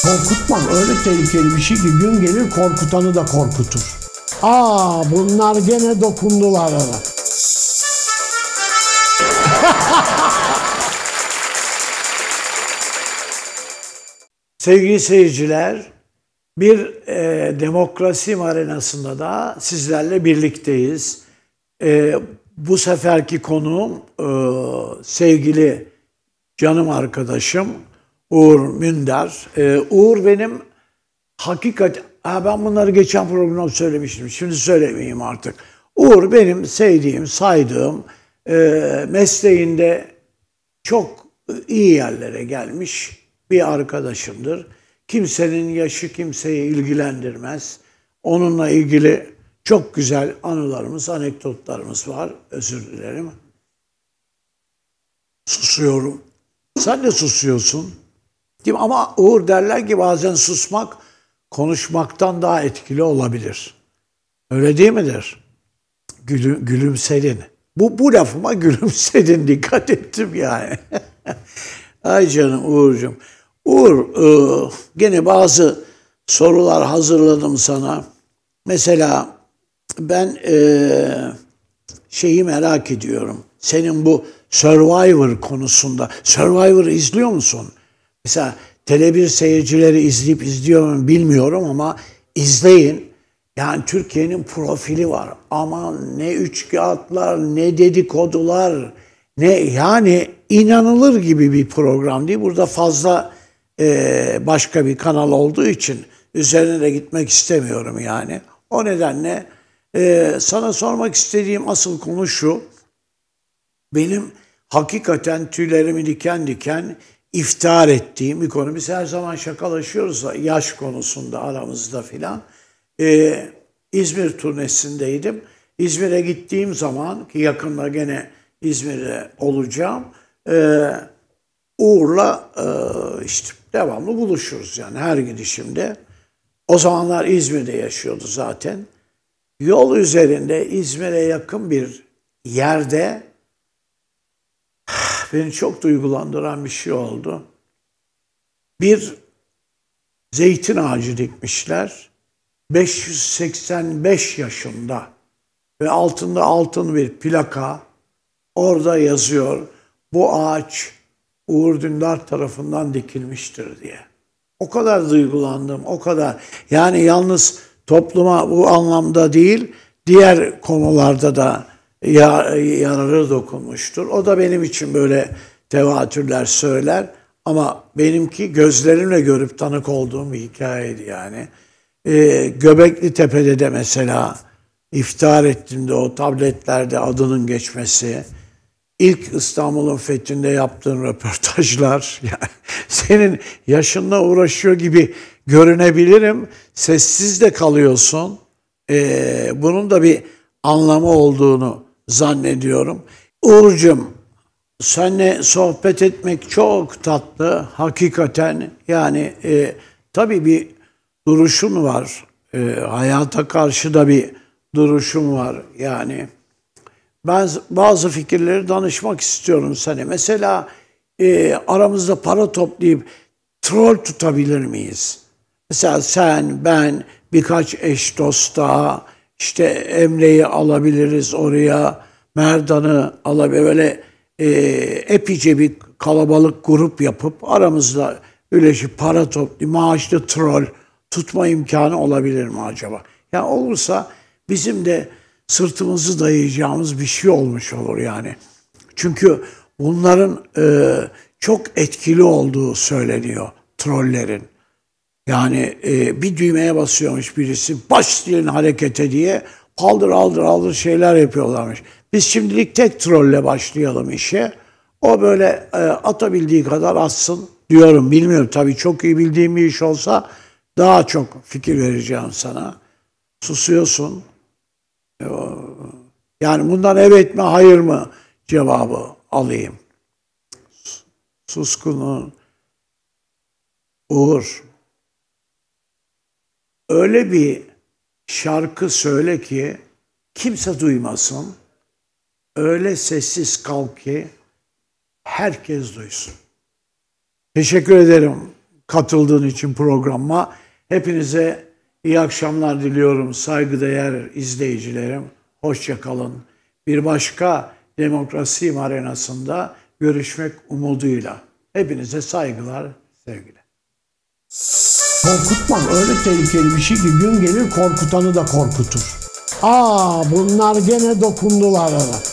Korkutmak öyle tehlikeli bir şey ki gün gelir korkutanı da korkutur. Bunlar gene dokundular ona. Sevgili seyirciler, bir demokrasi arenasında da sizlerle birlikteyiz. Bu seferki konuğum sevgili canım arkadaşım Uğur Münder. Uğur benim ben bunları geçen programda söylemiştim. Şimdi söylemeyeyim artık. Uğur benim sevdiğim, saydığım, mesleğinde çok iyi yerlere gelmiş bir arkadaşımdır. Kimsenin yaşı kimseyi ilgilendirmez. Onunla ilgili çok güzel anılarımız, anekdotlarımız var. Özür dilerim. Susuyorum. Sen de susuyorsun. Ama Uğur derler ki bazen susmak konuşmaktan daha etkili olabilir. Öyle değil midir? Gülümsedin. Bu lafıma gülümsedin. Dikkat ettim yani. Ay canım Uğur'cum. Uğur, gene bazı sorular hazırladım sana. Mesela ben şeyi merak ediyorum. Senin bu Survivor konusunda. Survivor izliyor musun? Mesela Tele1 seyircileri izliyor mu bilmiyorum ama izleyin. Yani Türkiye'nin profili var. Aman ne üçkağıtlar, ne dedikodular, yani inanılır gibi bir program değil. Burada fazla başka bir kanal olduğu için üzerine de gitmek istemiyorum yani. O nedenle sana sormak istediğim asıl konu şu. Benim hakikaten tüylerimi diken diken iftihar ettiğim bir konu. Biz her zaman şakalaşıyoruz da yaş konusunda aramızda filan. İzmir turnesindeydim. İzmir'e gittiğim zaman ki yakında gene İzmir'de olacağım. Uğur'la işte devamlı buluşuruz yani her gidişimde. O zamanlar İzmir'de yaşıyordu zaten. Yol üzerinde İzmir'e yakın bir yerde beni çok duygulandıran bir şey oldu. Bir zeytin ağacı dikmişler. 585 yaşında ve altında altın bir plaka. Orada yazıyor, bu ağaç Uğur Dündar tarafından dikilmiştir diye. O kadar duygulandım, o kadar. Yani yalnız topluma bu anlamda değil, diğer konularda da yararı dokunmuştur. O da benim için böyle tevatürler söyler. Ama benimki gözlerimle görüp tanık olduğum bir hikayeydi yani. Göbekli Tepe'de de mesela iftihar ettim de o tabletlerde adının geçmesi. İlk İstanbul'un fethinde yaptığın röportajlar. Yani senin yaşınla uğraşıyor gibi görünebilirim. Sessiz de kalıyorsun. Bunun da bir anlamı olduğunu zannediyorum. Uğur'cum, seninle sohbet etmek çok tatlı. Hakikaten yani tabii bir duruşun var. Hayata karşı da bir duruşun var. Yani ben bazı fikirleri danışmak istiyorum sana. Mesela aramızda para toplayıp troll tutabilir miyiz? Mesela sen, ben, birkaç eş dost daha, işte Emre'yi alabiliriz oraya, Merdan'ı alabiliriz. Böyle epeyce bir kalabalık grup yapıp aramızda öyle para toplayıp maaşlı troll tutma imkanı olabilir mi acaba? Yani olursa bizim de sırtımızı dayayacağımız bir şey olmuş olur yani. Çünkü bunların çok etkili olduğu söyleniyor trollerin. Yani bir düğmeye basıyormuş birisi, başlayın harekete diye paldır aldır aldır şeyler yapıyorlarmış. Biz şimdilik tek trolle başlayalım işe. O böyle atabildiği kadar atsın diyorum. Bilmiyorum tabii, çok iyi bildiğim bir iş olsa daha çok fikir vereceğim sana. Susuyorsun. Yani bundan evet mi hayır mı cevabı alayım. Suskunluğun. Uğur, öyle bir şarkı söyle ki kimse duymasın. Öyle sessiz kal ki herkes duysun. Teşekkür ederim katıldığın için programıma. Hepinize iyi akşamlar diliyorum saygıdeğer izleyicilerim. Hoşça kalın. Bir başka Demokrasi Arenası'nda görüşmek umuduyla. Hepinize saygılar, sevgiler. Korkutmak öyle tehlikeli bir şey ki gün gelir korkutanı da korkutur. Bunlar gene dokundular ona.